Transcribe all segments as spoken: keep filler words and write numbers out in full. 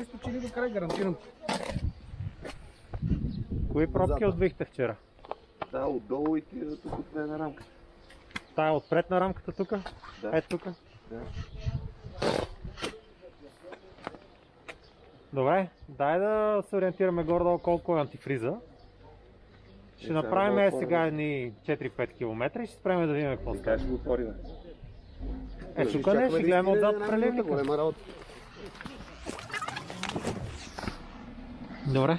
източили до край, гарантирам. Кои пробки отвихте вчера? Да, отдолу и тия тук отпред на рамката. Тая отпред на рамката тук? Да. Ето тук? Да. Добре, дай да се ориентираме горе-долу колко е антифриза. Ще Е, направим сега е да сега едни четири-пет километра и ще спреме да видим какво става. Така ще го отворим. Е, тук не, ще гледаме отзад преливника. Голема работа. Добре.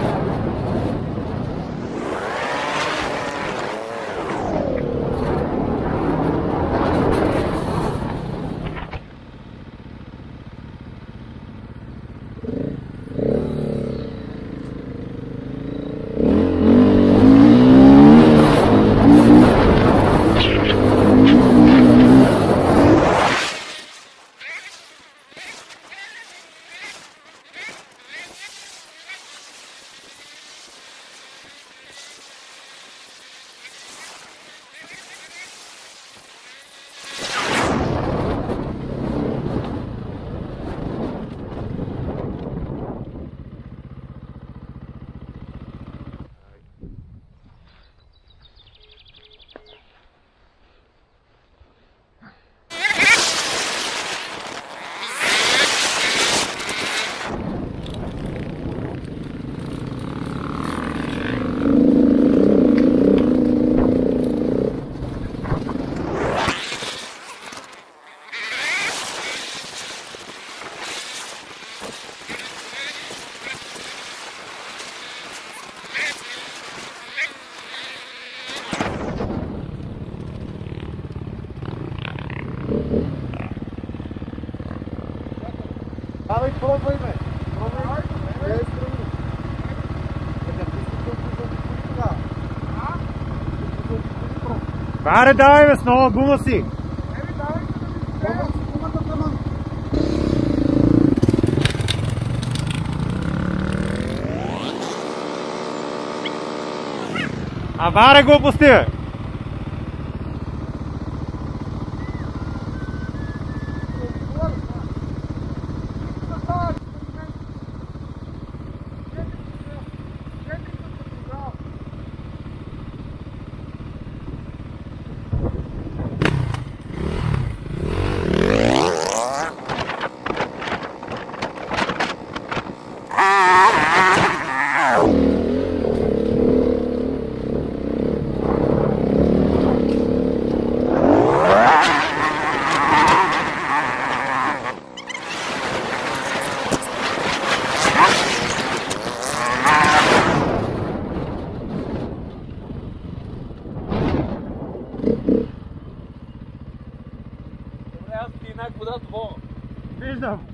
Давай, пробвай ме! Пробвай! Не е стръмно! Аре, давай бе, с нова гума си! Еми, давай, пробвай си гумата таман. А баре глупости бе! Виждам.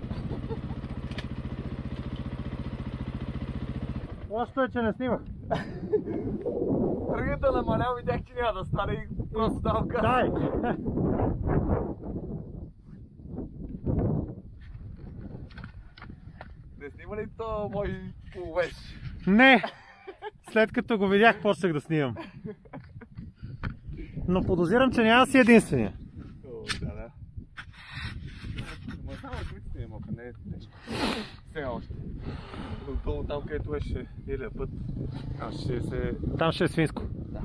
Лошото е, че не снимах. Тръгът да намалял, видях, че няма да стане и просто дал газ. Дай! Не снима ли то мой половеж? Не! След като го видях, почнах да снимам. Но подозирам, че няма да си единствения. О, да, да. Ма само критите не мога, не е тежко. Сега още. Долу там, където беше илия път, аз ще се... Там ще е свинско. Да.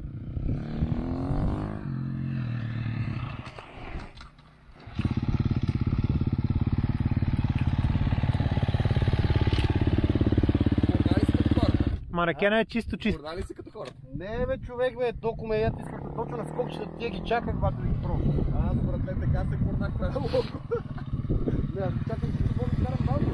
Маракена е чисто чисто. Горда ли си като хората? Не бе, човек бе, толкова ме ят, искате точно на скокчета, тия ги чаках, когато ги пробвам. Аз, братле, така се горнах правило. Не, аз чакам, че какво ми карам малко.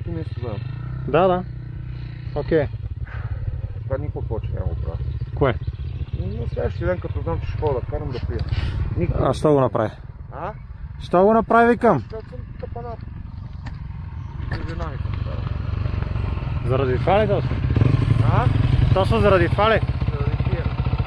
Да, да. Окей. Това никакво повече няма го правя. Кое? Следващия ден, като знам, че ще ходя да карам да пия. А що го направи? А? Що го направи, викам? Защото съм капанат. Жена ми капанат. Заради това ли точно? А? Точно заради това ли? Заради пия.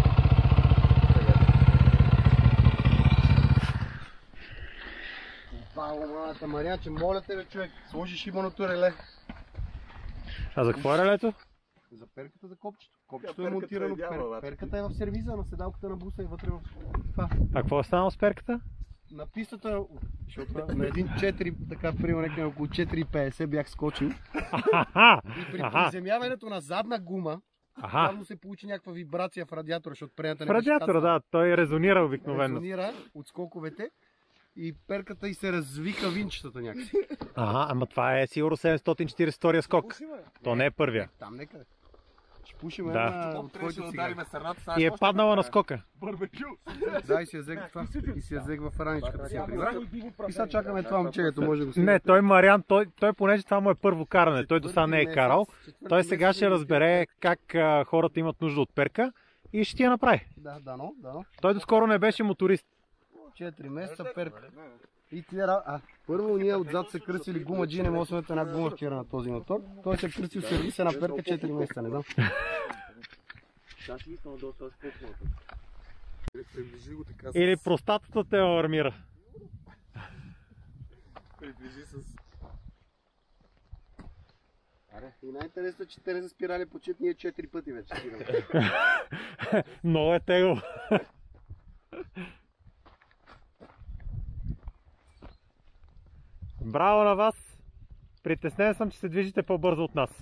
Бао, малата Марианче, моля те, бе, човек, сложиш иманото реле. А за какво е релето? За перката, за копчето. Копчето е монтирано. Пер... Перката е в сервиза, на седалката на буса и вътре в това. А какво е станало с перката? На пистата, защото на един четири, така примерно някъде около четири петдесет бях скочил. И при приземяването на задна гума, явно се получи някаква вибрация в радиатора, защото предната не В радиатора, да, той резонира обикновено. Резонира от скоковете и перката и се развика винчетата някакси. Ага, ама това е сигурно седемстотин четиридесет и втория скок. То не е първия. Там некъде. Ще пушим Да. една от твоите цигари. И е паднала на скока. Да, и си я взех това. И си я взех в раничката си я прибрах. И сега чакаме това момчето, може да го си. Не, той Мариан, той, той понеже това му е първо каране, той до сега не е карал, той сега ще разбере как а, хората имат нужда от перка и ще ти я направи. Да, дано, дано. Той доскоро не беше моторист. четири месеца перка. И тия, а, първо ние отзад се кръстили гума G, не може да сме една гума вчера на този мотор. Той се кръстил сервиса на перка четири месеца, не знам. Или простатата те алармира. Приближи с... Аре, и най-интересно, че те за спирали по чип, ние четири пъти вече спираме. Много е тегло. Браво на вас! Притеснен съм, че се движите по-бързо от нас.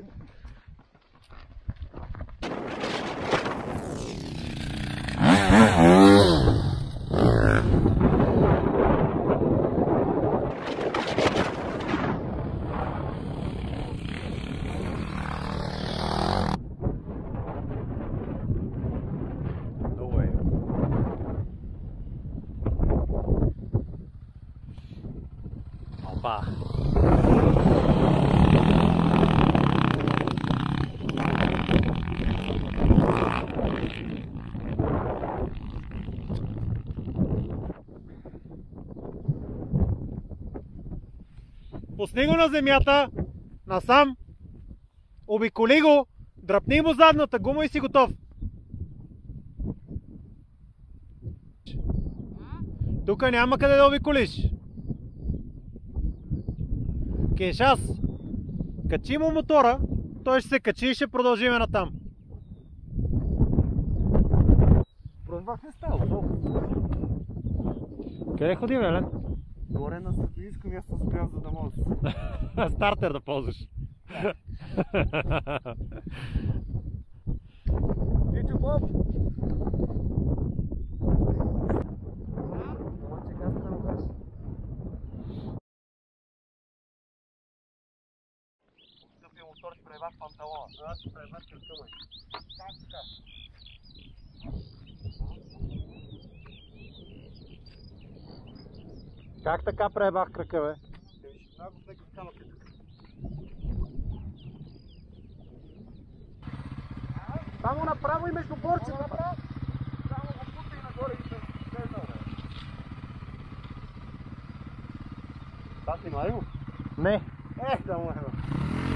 Опа! Пусни го на земята, насам, обиколи го, дръпни му задната гума и си готов. Тук няма къде да обиколиш. Кешас, качи му мотора, той ще се качи и ще продължиме натам. Пробвах не става. Къде ходи, Велен? Горе на стратегическо място спрям, за да може. Стартер да ползваш. Тичо Боб! Мотор ще пребаш панталона. Аз ще пребаш кръка май. Как така? Как така преебах кръка, бе? Много с нека камък е тук. Само направо и между борчета. Само го путай нагоре и се слезна, бе. Това си Марио? Не. Ех, да му е, бе.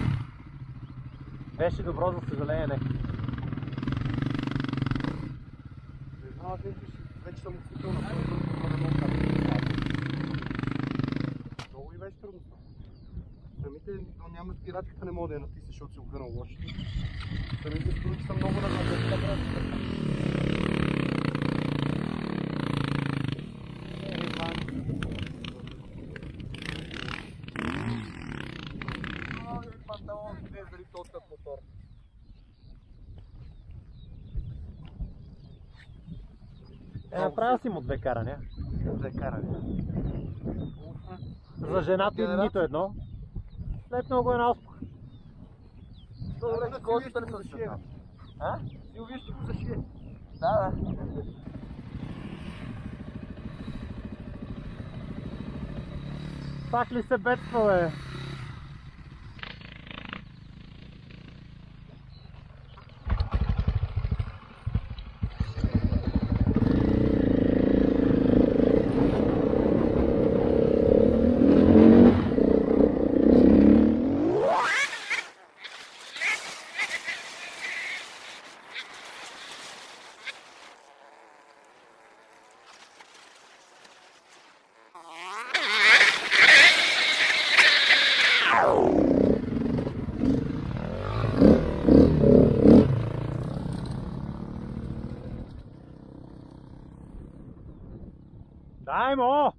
Беше добро, за съжаление, не. Не знам, аз вече съм отсветил на този път, но не мога да кажа. Много и беше трудно. Самите, но няма спирачката, не мога да я натисна, защото си огънал лошо. Самите струи са много назад. Панталон влезали този мотор. Е, направил си му две карания. Две карания. За жената им нито едно. След много е на успех. Добре, какво ще да се шие? А? Силвия ще го зашие. Да, да. Пак ли се бедства, бе? Дай му!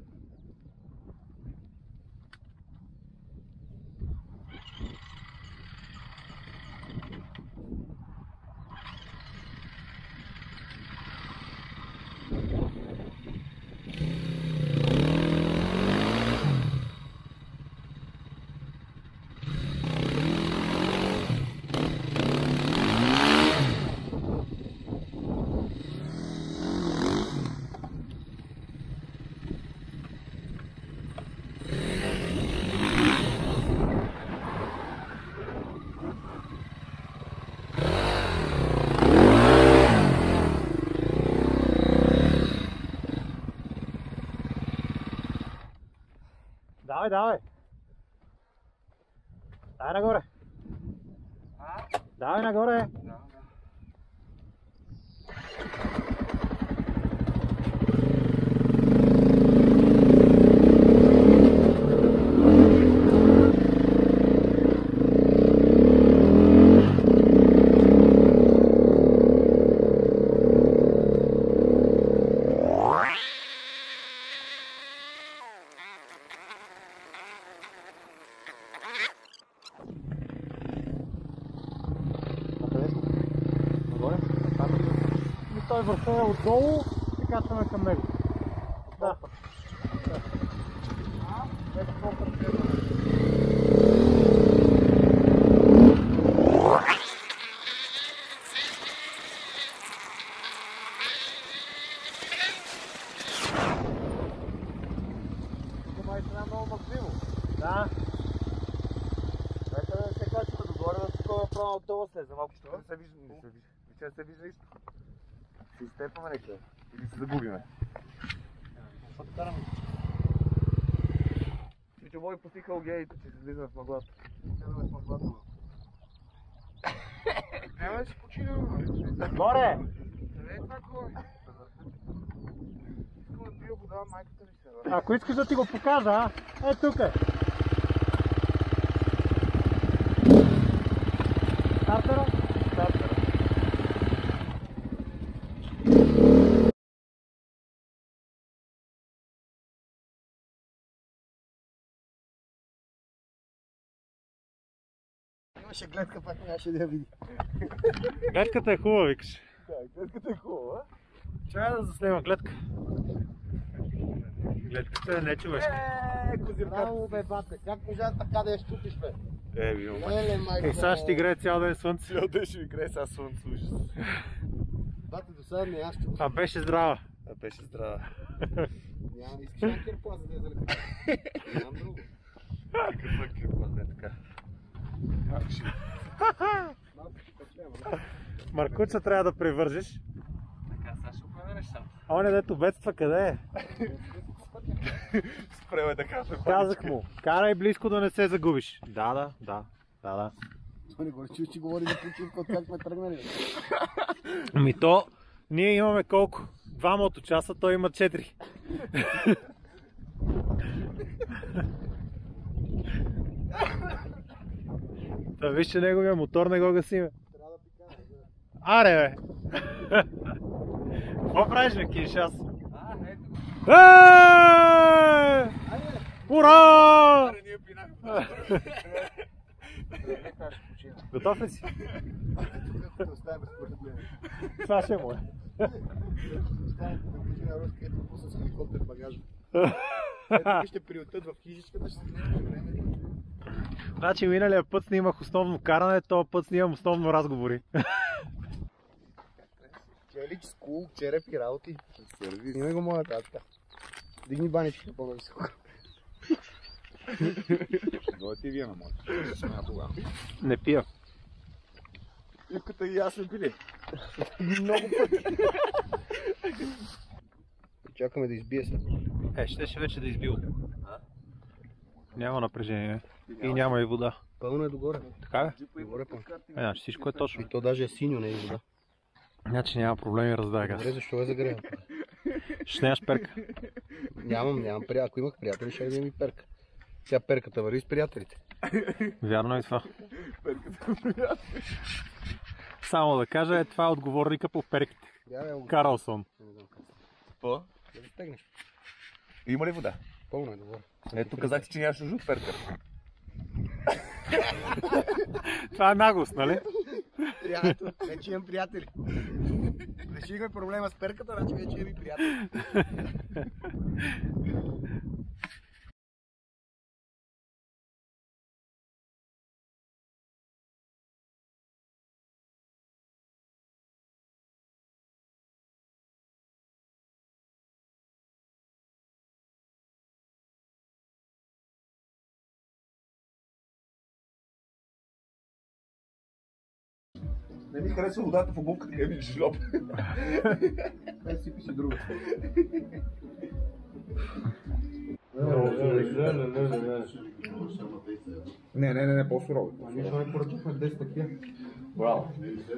Давай, давай! Дай нагоре! А? Давай нагоре! Да, да. Той върха е отдолу и качваме към него. Да. Май сега много мъкливо. Да. Нека да се качва догоре, да такова право отдолу слезе. Малко ще не се вижда, не се вижда. Вижда се вижда изто. Се изтепаме нека. Или се загубиме. Чичо Бой посикал геите, че се слизаме в мъглата. Слизаме в мъглата. Няма да си починем. Горе! Къде е това кой? Искам да пия вода, майката ми се. Ако искаш да ти го покажа, а? Е тук е. Стартера? Стартера. Имаше гледка, пак нямаше да я види. Гледката е хубава, викаш. Да, гледката е хубава. Чакай да заснема гледка. Гледката е не човешка. Еее, козирката. Браво бе, бате, как можа така да я щупиш бе? Е, бил май. Леле, майко. Е, сега ще ти грее цял ден слънце. Цял ден ще ми грее сега слънце, ужас. Бате, до сега не аз ще го... А беше здрава. А беше здрава. Няма, искаш на кирпла, за да я залепи. Нямам друго. Каква кирпа, не така. Малко ще петлема. Маркуца трябва да превържеш. Така, сега ще оправя нещата. Оня дето бедства къде е? Спреме да кажа. Казах му, карай близко да не се загубиш. Да, да, да, да, да. Той не го чуеш, че говори за почивка, от как сме тръгнали. Ами то, ние имаме колко? Два моточаса, той има четири. Та виж, че неговия мотор не го гасиме. Трябва да пикаме. Аре, бе! Какво правиш, бе, Киншас? А, ето. Еее! Ура! Аре, ние пинахме. Готов ли си? Тук оставяме според мен. Това ще му е. Оставяме да кажи на Рос, където пусна с хеликоптер багажа. Ето ще приютат в хижичката, ще се гледаме времето. Значи миналия път снимах основно каране, този път снимам основно разговори. Челич, скул, черепи, работи. Сервис. Снимай го моя татка. Дигни банички по-нависоко. Дойте и вие на моята. Ще сме на тогава. Не пия. Ивката и аз сме пили. Много пъти. Чакаме да избие се. Е, щеше вече да избил. Няма напрежение. И няма и вода. Пълно е догоре. Така е? Догоре пълно. Е, значи всичко е точно. И то даже е синьо, не е вода. Значи няма проблеми, раздай газ. Добре, защо е загрява? Ще нямаш перка. Нямам, нямам приятели. Ако имах приятели, ще да ми перка. Тя перката върви с приятелите. Вярно е това. Перката приятели. Само да кажа, е това е отговорника по перките. Я, я, Карлсон. По? Да стегнеш. Има ли вода? Пълно е, добре. Ето казах ти, че нямаш нужда от перка. Това е наглост, нали? Приятел, вече имам приятели. Решихме проблема с перката, значи вече имам и приятели. Не ми харесва водата в обувката, къде ми шлоп. Дай си писи друго. Не, не, не, не, по-сурово. Ние ще поръчахме десет такива. Браво.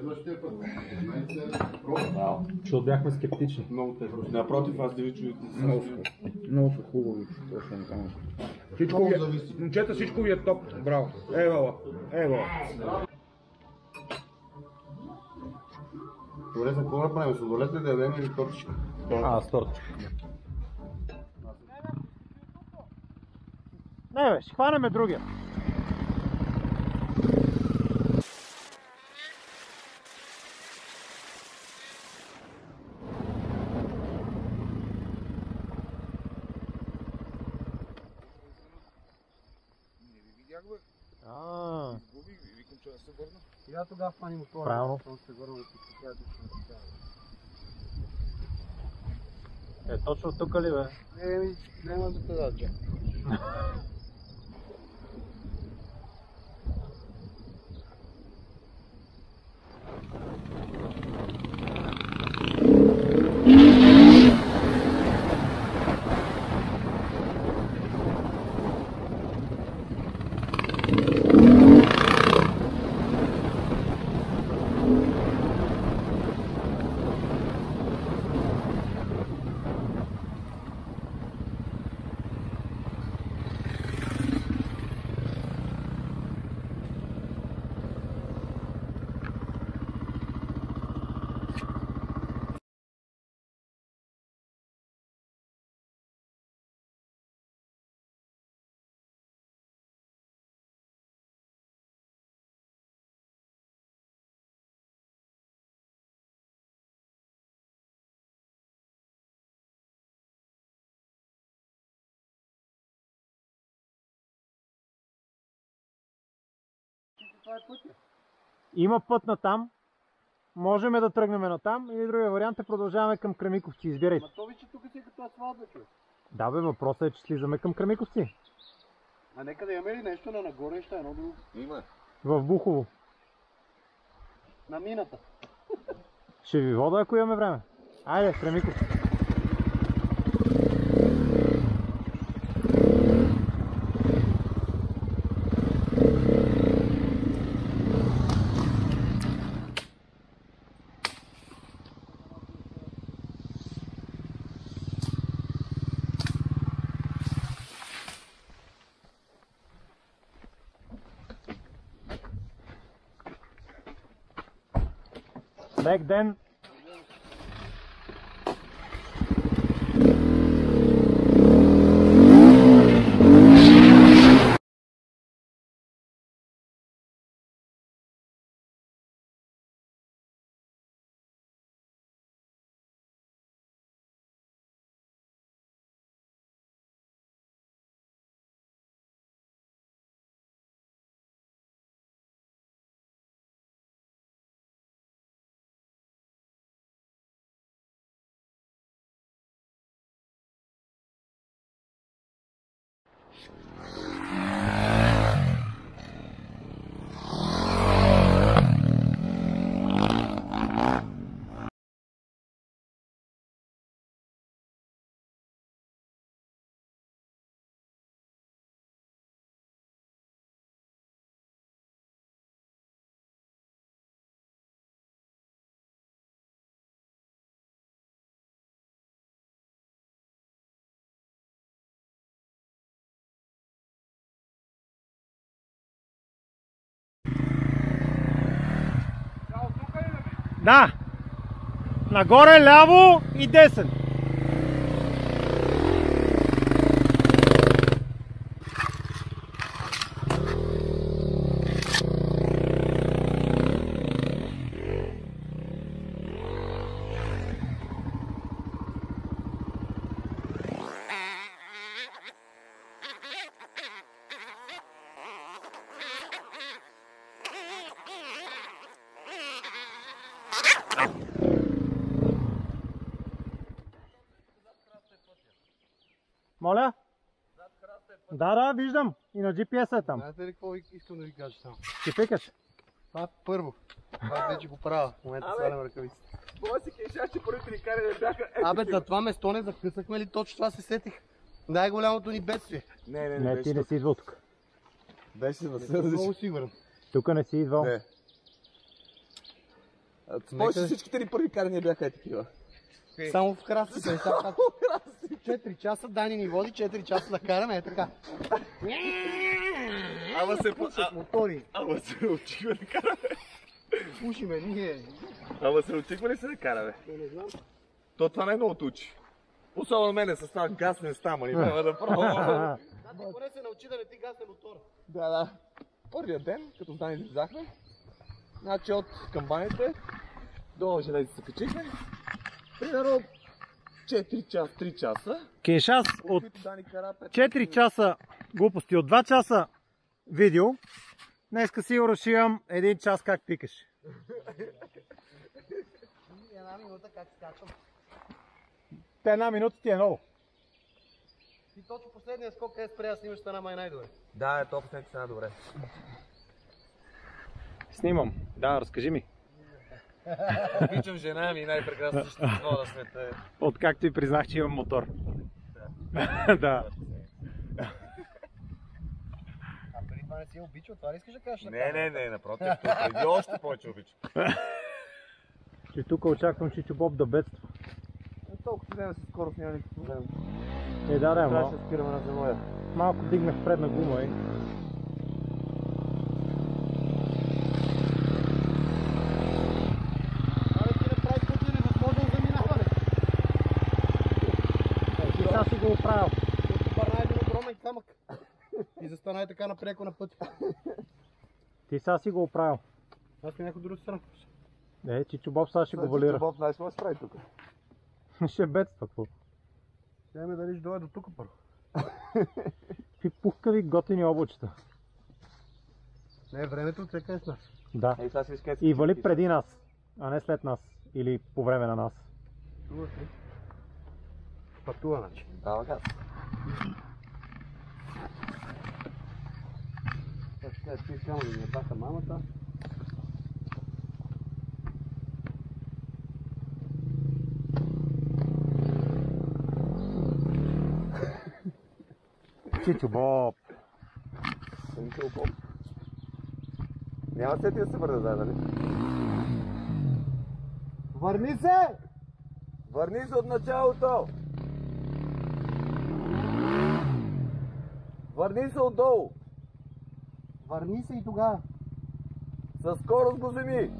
Браво. Защото бяхме скептични. Много те просто. Напротив, аз да ви чуя. Много са, много са хубави. Всичко ви е, момчета, всичко ви е топ. Браво. Евала, евала. Добре, за какво направим? Сладолет ли да ядем или тортичка? А, с тортичка. Не бе, ще хванеме другия. А. Викам, че не се върна. Я тогава хвани мотора. Правилно. Се върна да си покажа. Е, точно тук ли бе? Еми, няма да те да чак. Това е пътя. Има път на там. Можем да тръгнем на там или другия вариант е продължаваме към Кремиковци. Избирайте. Ма то ви, че тук си е като асфалт, бе, човек. Да бе, въпросът е, че слизаме към Кремиковци. А нека да имаме ли нещо на нагоре, ще е едно друго. Има. В Бухово. На мината. Ще ви вода, ако имаме време. Айде, Кремиковци. Back then. Да! Нагоре, ляво и десен. Моля? Да, да, виждам. И на джи пи ес е там. Знаете ли какво искам да ви кажа само? Ще пикаш. Това е първо. Това вече го правя. В момента свалям ръкавиците. Това си кешаш, че първите ни кари не бяха... Абе, за това место не закъсахме ли точно това се сетих? Най-голямото ни бедствие. Не, не, Не, не, ти не си идвал тук. Беше Не съм много сигурен. Тук не си идвал. Не. Спомняш, всичките ни първи кари не бяха е такива. Само в храстите. четири часа Дани ни води, четири часа да караме, е така. Ама се Пушат мотори. Ама се учихме да караме. Пушиме ние. Ама се учихме ли се да караме? Не знам. То това не е много учи. Особено мене с това гасне стама, не няма да пробвам. Да, ти поне се научи да не ти гасне мотора. Да, да. Първият ден, като с Дани излизахме, значи от камбаните до железите се качихме. Примерно четири часа, три часа. Кейшас от Дани кара пет четири часа глупости, от два часа видео. Днеска сигурно ще имам един час как пикаш. Една минута как скачам. Те една минута ти е много. Ти точно последния скок къде спря да снимаш стана май най-добре. Да, е то последните стана добре. Снимам. Да, разкажи ми. Обичам жена ми и най-прекрасно същество на света. Откакто и признах, че имам мотор. Да. А преди това не си я обичал, това ли искаш да кажеш? Не, не, не, напротив, тук преди още повече обичам. Че тук очаквам Чичо Боб да бедства. Толкова време със скорост няма никакъв проблем. Е, да, да, Трябваше малко, да спираме на земоя. малко дигнах предна гума и... Абе ти направи пътя невъзможно за минаване. Ти сега си го оправил. Тук бърна един огромен камък. И застана е така напряко на пътя. Ти сега си го оправил. Аз ми някой друг страна. Е, Чичо Боб сега ще го валира. Боб, знаеш какво се прави тук? Ще бедства, какво? Ще ме дали ще дойде до тук първо. Какви пухкави готини облачета. Не, времето чека е с нас. Да. Ей, сега си виж къде И вали преди нас, а не след нас. Или по време на нас. Чува се. Пътува, значи. Дава газ. Така, ти само да ми ебаха мамата. Чичо Боб. Няма се ти да се върне заедно, нали? Върни се! Върни се от началото! Върни се отдолу! Върни се и тогава. Със скорост го вземи!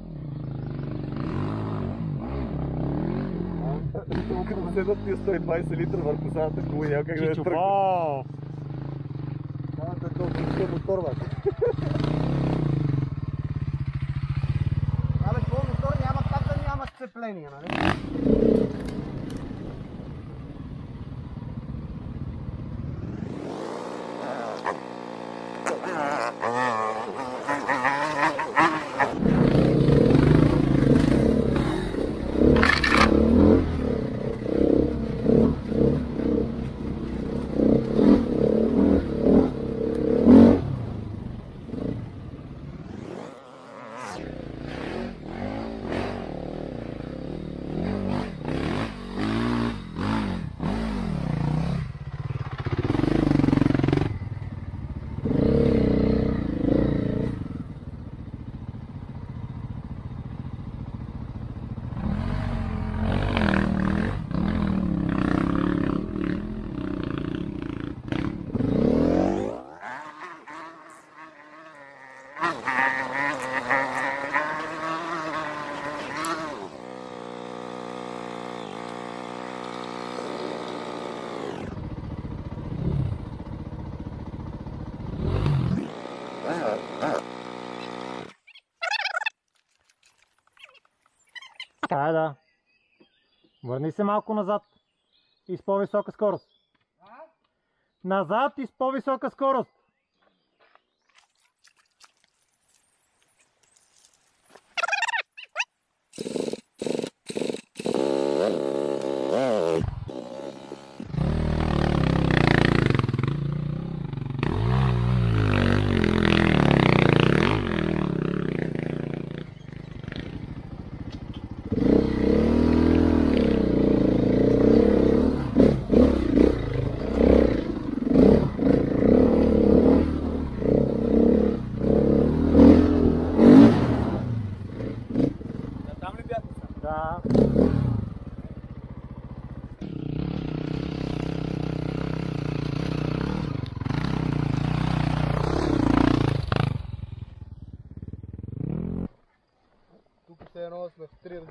Като да седат тия сто и двайсет литра върху самата кола, няма как да я Чичо тръгне. Боб. Това е толкова мотор, бе. Абе, твой мотор няма как да няма сцепление, нали? Така е, да. Върни се малко назад и с по-висока скорост. Назад и с по-висока скорост.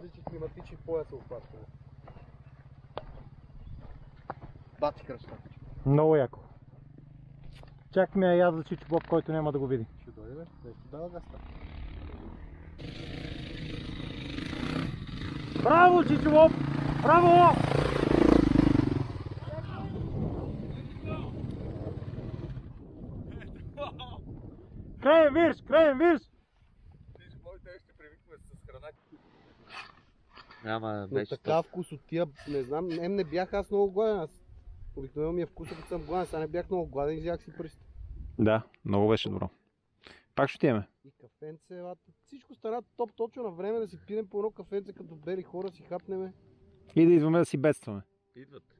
че климатични пояса опазваме. Бати кръща. Много яко. Чак ми я яд за Чичо Боб, който няма да го види. Ще дойде, бе. Да ще дава гаста. Браво, Чичо Боб! Браво! Краен вирш! Краен вирш! Ще привикваме с храна. Няма, Но така вкус от тия, не знам, не, не бях аз много гладен. Аз обикновено ми е вкуса, като съм гладен, сега не бях много гладен и взях си пръст. Да, много беше добро. Пак ще отиваме. И кафенце, всичко стана топ точно на време да си пинем по едно кафенце, като бели хора си хапнеме. И да идваме да си бедстваме. Идват.